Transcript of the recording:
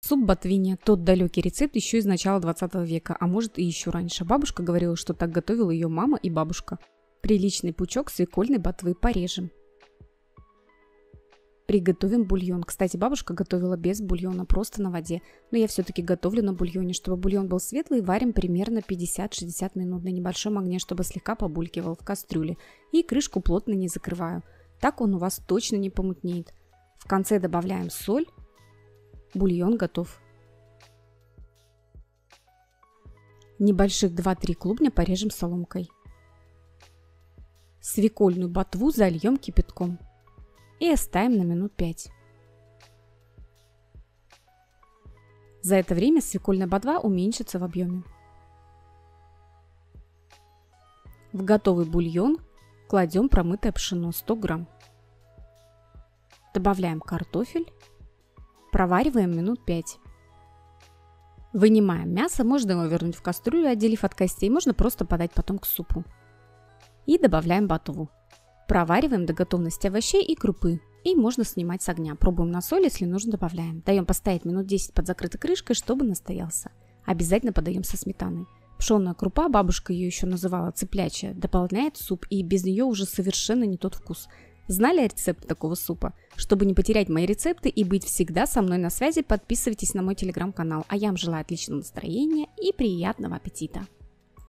Суп ботвиня – тот далекий рецепт еще из начала 20 века, а может и еще раньше. Бабушка говорила, что так готовила ее мама и бабушка. Приличный пучок свекольной ботвы порежем. Приготовим бульон. Кстати, бабушка готовила без бульона, просто на воде. Но я все-таки готовлю на бульоне. Чтобы бульон был светлый, варим примерно 50-60 минут на небольшом огне, чтобы слегка побулькивал в кастрюле. И крышку плотно не закрываю. Так он у вас точно не помутнеет. В конце добавляем соль. Бульон готов. Небольших 2-3 клубня порежем соломкой. Свекольную ботву зальем кипятком. И оставим на минут 5. За это время свекольная ботва уменьшится в объеме. В готовый бульон кладем промытое пшено 100 грамм. Добавляем картофель. Провариваем минут 5. Вынимаем мясо, можно его вернуть в кастрюлю, отделив от костей, можно просто подать потом к супу. И добавляем ботву. Провариваем до готовности овощей и крупы. И можно снимать с огня. Пробуем на соль, если нужно, добавляем. Даем постоять минут 10 под закрытой крышкой, чтобы настоялся. Обязательно подаем со сметаной. Пшенная крупа, бабушка ее еще называла цыплячья, дополняет суп, и без нее уже совершенно не тот вкус. Знали рецепт такого супа? Чтобы не потерять мои рецепты и быть всегда со мной на связи, подписывайтесь на мой телеграм-канал. А я вам желаю отличного настроения и приятного аппетита!